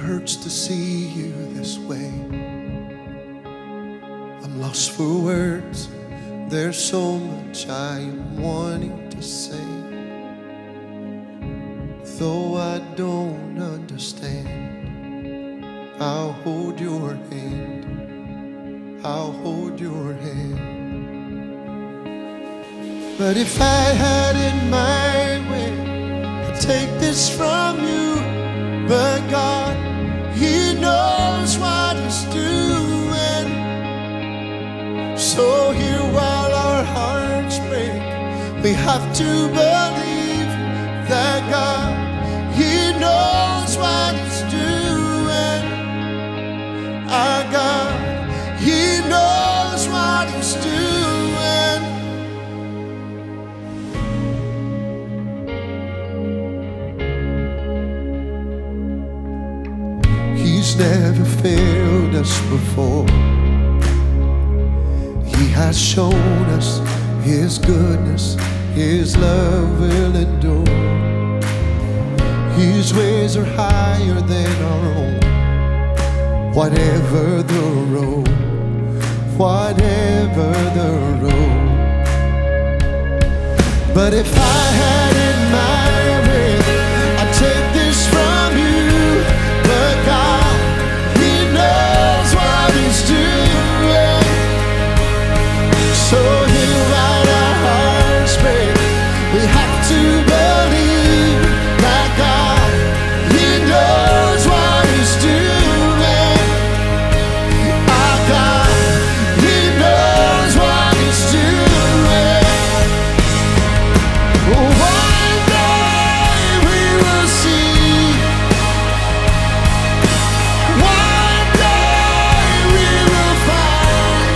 hurts to see you this way. I'm lost for words. There's so much I am wanting to say. Though I don't understand, I'll hold your hand. I'll hold your hand. But if I had it my way, I'd take this from you. But God, He knows what He's doing. So here while our hearts break, we have to believe that God, He knows what He's doing. Our God, He knows what He's doing. He's never failed us before. He has shown us His goodness, His love will endure. His ways are higher than our own. Whatever the road, whatever the road. But if I had it my way, I'd take this from you. But God, He knows what He's doing. So here while our hearts break, we have to believe that God, He knows what He's doing. Our God, He knows what He's doing. One day we will see. One day we will find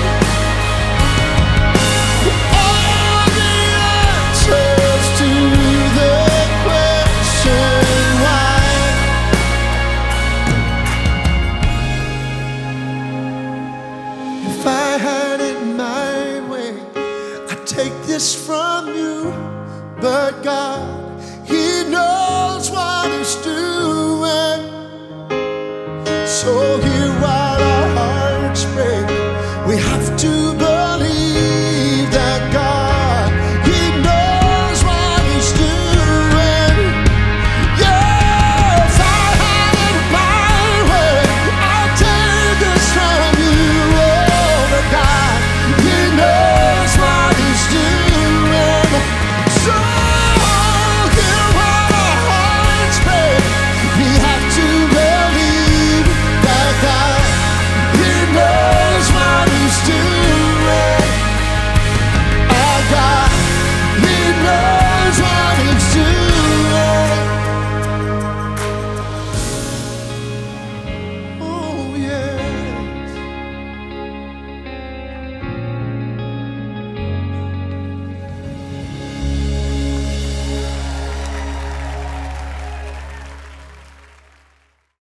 all the answers to the question why. If I had it my way, I'd take this from you. But God, He knows what He's doing. So